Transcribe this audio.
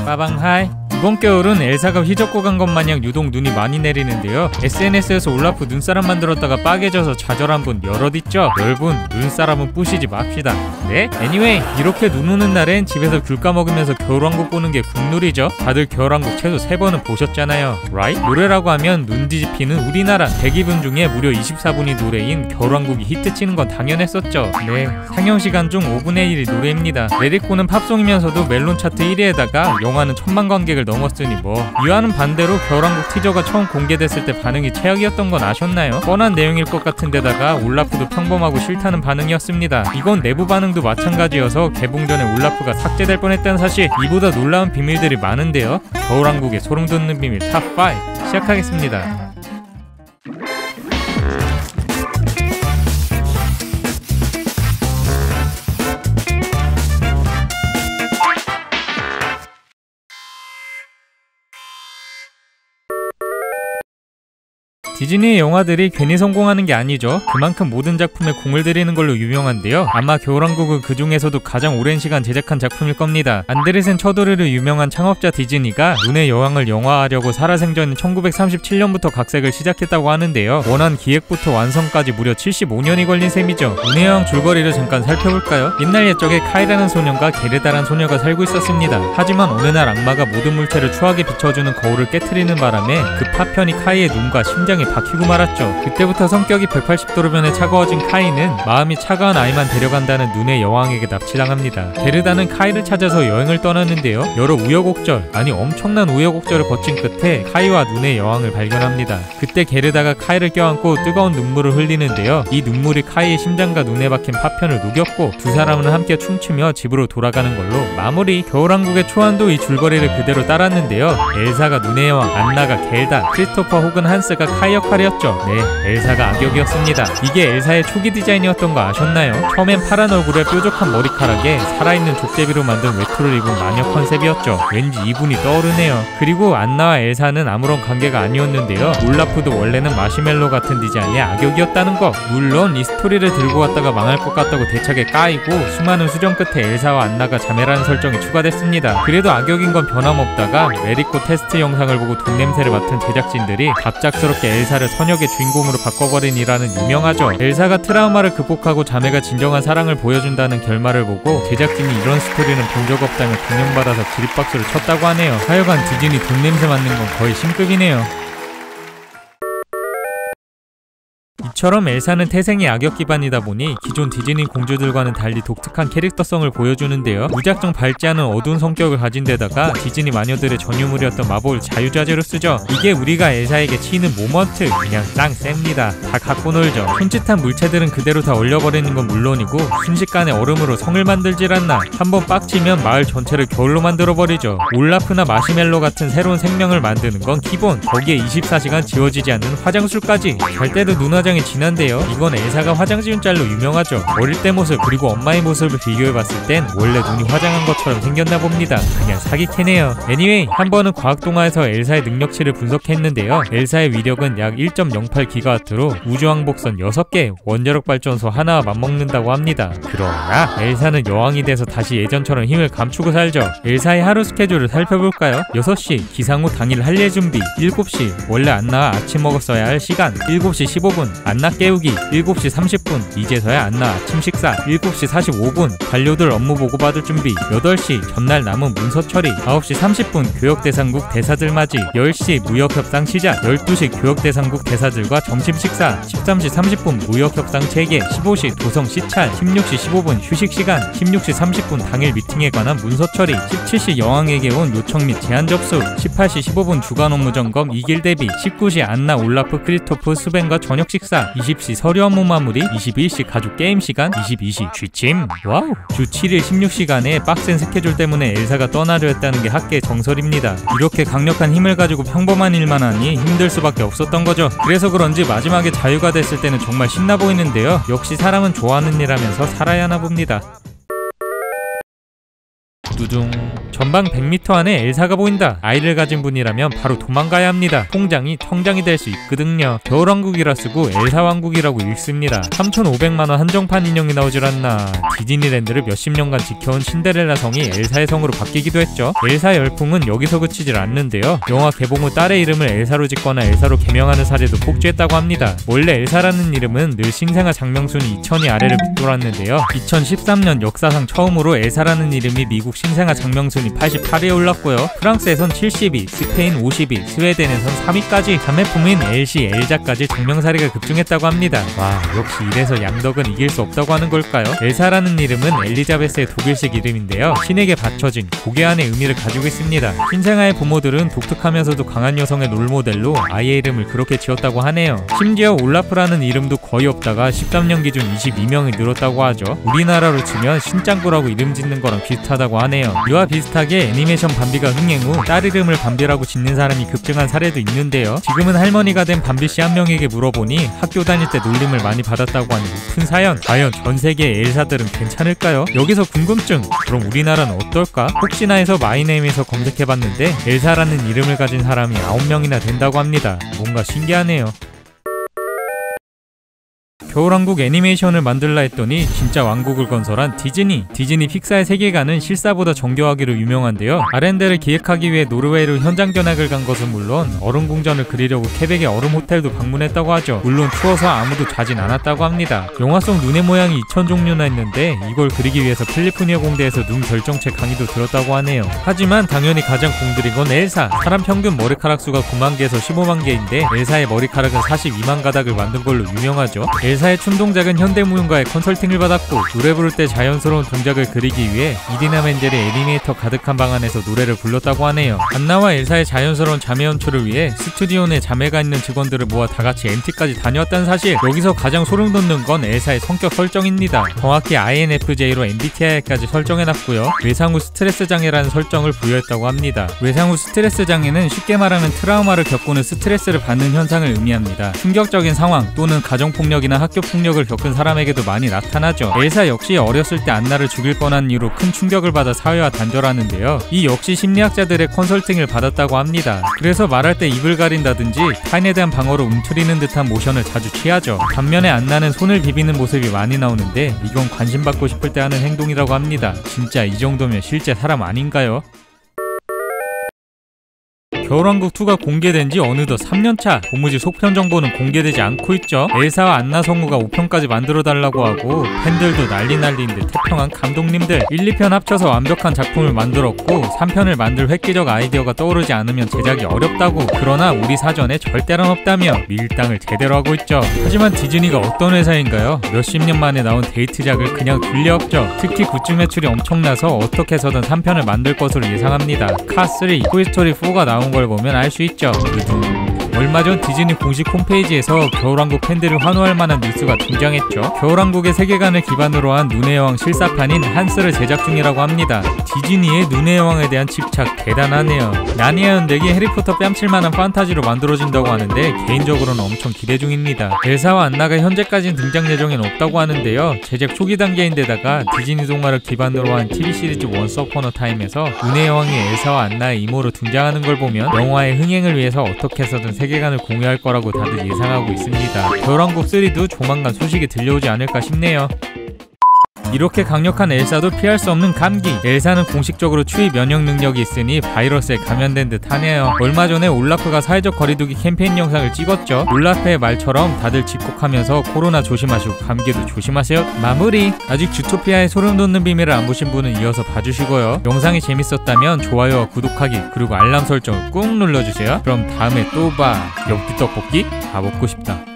빠방하이. 이번 겨울은 엘사가 휘젓고 간 것 마냥 유독 눈이 많이 내리는데요. SNS에서 올라프 눈사람 만들었다가 빠개져서 좌절한 분 여럿 있죠? 여러분, 눈사람은 부시지 맙시다. 네? Anyway, 이렇게 눈 오는 날엔 집에서 귤 까먹으면서 겨울왕국 보는 게 국룰이죠. 다들 겨울왕국 최소 3번은 보셨잖아요. Right? 노래라고 하면 눈 뒤집히는 우리나라 100분 중에 무려 24분이 노래인 겨울왕국이 히트치는 건 당연했었죠. 네, 상영시간 중 5분의 1이 노래입니다. 레디코는 팝송이면서도 멜론 차트 1위에다가 영화는 1000만 관객을 넘었으니 뭐. 이와는 반대로 겨울왕국 티저가 처음 공개됐을 때 반응이 최악이었던 건 아셨나요? 뻔한 내용일 것 같은데다가 올라프도 평범하고 싫다는 반응이었습니다. 이건 내부 반응도 마찬가지여서 개봉 전에 올라프가 삭제될 뻔했다는 사실. 이보다 놀라운 비밀들이 많은데요. 겨울왕국의 소름 돋는 비밀 탑5 시작하겠습니다. 디즈니의 영화들이 괜히 성공하는 게 아니죠. 그만큼 모든 작품에 공을 들이는 걸로 유명한데요. 아마 겨울왕국은 그 중에서도 가장 오랜 시간 제작한 작품일 겁니다. 안데르센 처도르로 유명한 창업자 디즈니가 눈의 여왕을 영화화하려고 살아생전인 1937년부터 각색을 시작했다고 하는데요. 원한 기획부터 완성까지 무려 75년이 걸린 셈이죠. 눈의 여왕 줄거리를 잠깐 살펴볼까요? 옛날 옛적에 카이라는 소년과 게르다란 소녀가 살고 있었습니다. 하지만 어느 날 악마가 모든 물체를 추하게 비춰주는 거울을 깨트리는 바람에 그 파편이 카이의 눈과 심장에 박히고 말았죠. 그때부터 성격이 180도로 변해 차가워진 카이는 마음이 차가운 아이만 데려간다는 눈의 여왕에게 납치당합니다. 게르다는 카이를 찾아서 여행을 떠나는데요. 여러 우여곡절, 아니 엄청난 우여곡절을 거친 끝에 카이와 눈의 여왕을 발견합니다. 그때 게르다가 카이를 껴안고 뜨거운 눈물을 흘리는데요. 이 눈물이 카이의 심장과 눈에 박힌 파편을 녹였고 두 사람은 함께 춤추며 집으로 돌아가는 걸로 마무리. 겨울왕국의 초안도 이 줄거리를 그대로 따랐는데요. 엘사가 눈의 여왕, 안나가 겔다, 크리스토퍼 혹은 한스가 카이 역할이었죠. 네, 엘사가 악역이었습니다. 이게 엘사의 초기 디자인이었던 거 아셨나요? 처음엔 파란 얼굴에 뾰족한 머리카락에 살아있는 족제비로 만든 외투를 입은 마녀 컨셉이었죠. 왠지 이분이 떠오르네요. 그리고 안나와 엘사는 아무런 관계가 아니었는데요. 올라프도 원래는 마시멜로 같은 디자인의 악역이었다는 거. 물론 이 스토리를 들고 갔다가 망할 것 같다고 대차게 까이고 수많은 수정 끝에 엘사와 안나가 자매라는 설정이 추가됐습니다. 그래도 악역인 건 변함없다가 레디코 테스트 영상을 보고 돈 냄새를 맡은 제작진들이 갑작스럽게 엘사를 선역의 주인공으로 바꿔버린이라는 유명하죠. 엘사가 트라우마를 극복하고 자매가 진정한 사랑을 보여준다는 결말을 보고 제작진이 이런 스토리는 본 적 없다며 감명받아서 기립박수를 쳤다고 하네요. 하여간 디즈니 돈 냄새 맡는 건 거의 신급이네요. 이처럼 엘사는 태생의 악역 기반이다 보니 기존 디즈니 공주들과는 달리 독특한 캐릭터성을 보여주는데요. 무작정 밝지 않은 어두운 성격을 가진 데다가 디즈니 마녀들의 전유물이었던 마법을 자유자재로 쓰죠. 이게 우리가 엘사에게 치는 모먼트, 그냥 짱 셉니다. 다 갖고 놀죠. 손짓한 물체들은 그대로 다 얼려버리는 건 물론이고 순식간에 얼음으로 성을 만들질 않나. 한번 빡치면 마을 전체를 겨울로 만들어버리죠. 올라프나 마시멜로 같은 새로운 생명을 만드는 건 기본. 거기에 24시간 지워지지 않는 화장술까지. 잘 때도 눈화장이 진한데요. 이건 엘사가 화장 지운 짤로 유명하죠. 어릴 때 모습 그리고 엄마의 모습을 비교해봤을 땐 원래 눈이 화장한 것처럼 생겼나 봅니다. 그냥 사기캐네요. Anyway, 한 번은 과학동화에서 엘사의 능력치를 분석했는데요. 엘사의 위력은 약 1.08GW로 우주왕복선 6개, 원자력 발전소 하나와 맞먹는다고 합니다. 그러나 엘사는 여왕이 돼서 다시 예전처럼 힘을 감추고 살죠. 엘사의 하루 스케줄을 살펴볼까요? 6시 기상 후 당일 할 일 준비, 7시 원래 안나와 아침 먹었어야 할 시간, 7시 15분 안나 깨우기, 7시 30분 이제서야 안나 아침 식사, 7시 45분 관료들 업무 보고받을 준비, 8시 전날 남은 문서 처리, 9시 30분 교역대상국 대사들 맞이, 10시 무역협상 시작, 12시 교역대상국 대사들과 점심 식사, 13시 30분 무역협상 재개, 15시 도성 시찰, 16시 15분 휴식 시간, 16시 30분 당일 미팅에 관한 문서 처리, 17시 여왕에게 온 요청 및 제안 접수, 18시 15분 주간 업무 점검 2길 대비, 19시 안나 올라프 크리토프 스벤과 저녁 식사, 20시 서류 업무 마무리, 21시 가족 게임 시간, 22시 취침. 와우! 주 7일 16시간의 빡센 스케줄 때문에 엘사가 떠나려 했다는 게 학계의 정설입니다. 이렇게 강력한 힘을 가지고 평범한 일만 하니 힘들 수밖에 없었던 거죠. 그래서 그런지 마지막에 자유가 됐을 때는 정말 신나 보이는데요. 역시 사람은 좋아하는 일 하면서 살아야 하나 봅니다. 두둥. 전방 100m 안에 엘사가 보인다. 아이를 가진 분이라면 바로 도망가야 합니다. 통장이 텅장이 될 수 있거든요. 겨울왕국이라 쓰고 엘사왕국이라고 읽습니다. 3,500만원 한정판 인형이 나오질 않나. 디즈니랜드를 몇십 년간 지켜온 신데렐라 성이 엘사의 성으로 바뀌기도 했죠. 엘사 열풍은 여기서 그치질 않는데요. 영화 개봉 후 딸의 이름을 엘사로 짓거나 엘사로 개명하는 사례도 폭주했다고 합니다. 원래 엘사라는 이름은 늘 신생아 장명순이 2000이 아래를 밑돌았는데요. 2013년 역사상 처음으로 엘사라는 이름이 미국 신생아 장명순이 88위에 올랐고요. 프랑스에선 72, 스페인 52, 스웨덴에선 3위까지 자매품인 엘시, 엘자까지 장명사례가 급증했다고 합니다. 와, 역시 이래서 양덕은 이길 수 없다고 하는 걸까요? 엘사라는 이름은 엘리자베스의 독일식 이름인데요. 신에게 바쳐진 고귀한의 의미를 가지고 있습니다. 신생아의 부모들은 독특하면서도 강한 여성의 롤모델로 아이의 이름을 그렇게 지었다고 하네요. 심지어 올라프라는 이름도 거의 없다가 13년 기준 22명이 늘었다고 하죠. 우리나라로 치면 신짱구라고 이름 짓는 거랑 비슷하다고 하네요. 이와 비슷하게 애니메이션 밤비가 흥행 후 딸 이름을 밤비라고 짓는 사람이 급증한 사례도 있는데요. 지금은 할머니가 된 밤비씨 한 명에게 물어보니 학교 다닐 때 놀림을 많이 받았다고 하는 큰 사연. 과연 전 세계의 엘사들은 괜찮을까요? 여기서 궁금증. 그럼 우리나라는 어떨까? 혹시나 해서 마이네임에서 검색해봤는데 엘사라는 이름을 가진 사람이 9명이나 된다고 합니다. 뭔가 신기하네요. 겨울왕국 애니메이션을 만들라 했더니 진짜 왕국을 건설한 디즈니 픽사의 세계관은 실사보다 정교하기로 유명한데요. 아렌데를 기획하기 위해 노르웨이로 현장 견학을 간 것은 물론 얼음 궁전을 그리려고 케벡의 얼음 호텔도 방문했다고 하죠. 물론 추워서 아무도 자진 않았다고 합니다. 영화 속 눈의 모양이 2000종류나 있는데 이걸 그리기 위해서 캘리포니아 공대에서 눈 결정체 강의도 들었다고 하네요. 하지만 당연히 가장 공들인 건 엘사. 사람 평균 머리카락 수가 9만 개에서 15만 개인데 엘사의 머리카락은 42만 가닥을 만든 걸로 유명하죠. 엘사의 춤동작은 현대무용가의 컨설팅을 받았고 노래 부를 때 자연스러운 동작을 그리기 위해 이디나 멘젤이 애니메이터 가득한 방 안에서 노래를 불렀다고 하네요. 안나와 엘사의 자연스러운 자매 연출을 위해 스튜디오 내 자매가 있는 직원들을 모아 다같이 MT까지 다녀왔다는 사실. 여기서 가장 소름 돋는 건 엘사의 성격 설정입니다. 정확히 INFJ로 MBTI까지 설정해놨고요. 외상 후 스트레스 장애라는 설정을 부여했다고 합니다. 외상 후 스트레스 장애는 쉽게 말하면 트라우마를 겪고 는 스트레스를 받는 현상을 의미합니다. 충격적인 상황 또는 가정폭력이나 학교폭력을 겪은 사람에게도 많이 나타나죠. 엘사 역시 어렸을 때 안나를 죽일 뻔한 이유로 큰 충격을 받아 사회와 단절하는데요. 이 역시 심리학자들의 컨설팅을 받았다고 합니다. 그래서 말할 때 입을 가린다든지 타인에 대한 방어로 움츠리는 듯한 모션을 자주 취하죠. 반면에 안나는 손을 비비는 모습이 많이 나오는데 이건 관심받고 싶을 때 하는 행동이라고 합니다. 진짜 이 정도면 실제 사람 아닌가요? 겨울왕국2가 공개된 지 어느덧 3년차. 도무지 속편 정보는 공개되지 않고 있죠. 엘사와 안나 성우가 5편까지 만들어달라고 하고 팬들도 난리인데 태평한 감독님들 1, 2편 합쳐서 완벽한 작품을 만들었고 3편을 만들 획기적 아이디어가 떠오르지 않으면 제작이 어렵다고. 그러나 우리 사전에 절대란 없다며 밀당을 제대로 하고 있죠. 하지만 디즈니가 어떤 회사인가요? 몇십 년 만에 나온 데이트작을 그냥 둘리 없죠. 특히 굿즈 매출이 엄청나서 어떻게 해서든 3편을 만들 것으로 예상합니다. 카3, 토이스토리4가 나온 걸 보면 알 수 있죠. 얼마 전 디즈니 공식 홈페이지에서 겨울왕국 팬들을 환호할 만한 뉴스가 등장했죠. 겨울왕국의 세계관을 기반으로 한 눈의 여왕 실사판인 한스를 제작 중이라고 합니다. 디즈니의 눈의 여왕에 대한 집착 대단하네요. 나니아 연대기 해리포터 뺨칠만한 판타지로 만들어진다고 하는데 개인적으로는 엄청 기대 중입니다. 엘사와 안나가 현재까지는 등장 예정엔 없다고 하는데요. 제작 초기 단계인데다가 디즈니 동화를 기반으로 한 TV 시리즈 원스 어폰 어 타임에서 눈의 여왕이 엘사와 안나의 이모로 등장하는 걸 보면 영화의 흥행을 위해서 어떻게 해서든 세계관을 공유할 거라고 다들 예상하고 있습니다. 겨울왕국 3도 조만간 소식이 들려오지 않을까 싶네요. 이렇게 강력한 엘사도 피할 수 없는 감기. 엘사는 공식적으로 추위 면역 능력이 있으니 바이러스에 감염된 듯 하네요. 얼마 전에 올라프가 사회적 거리두기 캠페인 영상을 찍었죠. 올라프의 말처럼 다들 집콕하면서 코로나 조심하시고 감기도 조심하세요. 마무리. 아직 주토피아의 소름 돋는 비밀을 안 보신 분은 이어서 봐주시고요. 영상이 재밌었다면 좋아요와 구독하기 그리고 알람 설정을 꾹 눌러주세요. 그럼 다음에 또 봐. 엽기 떡볶이 다 먹고 싶다.